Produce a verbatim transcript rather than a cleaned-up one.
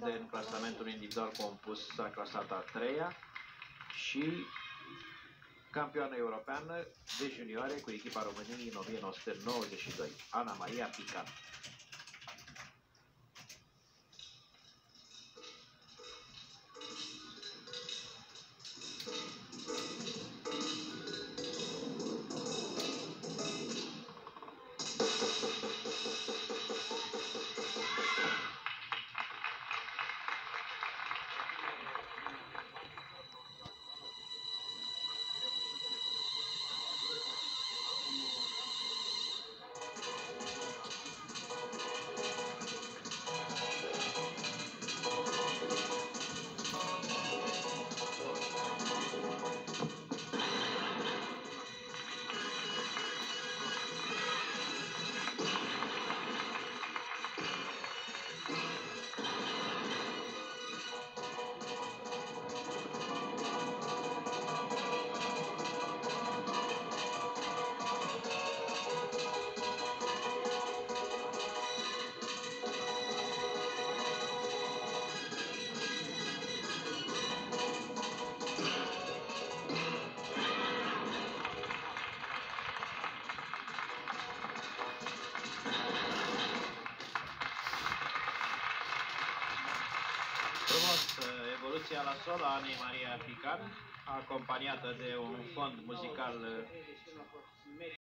de în clasamentul individual compus s-a clasat a treia și campioană europeană de junioare cu echipa României în o mie nouă sute nouăzeci și doi, Ana Maria Pican. Evoluția la solo a Anei Maria Pican, acompaniată de un fond muzical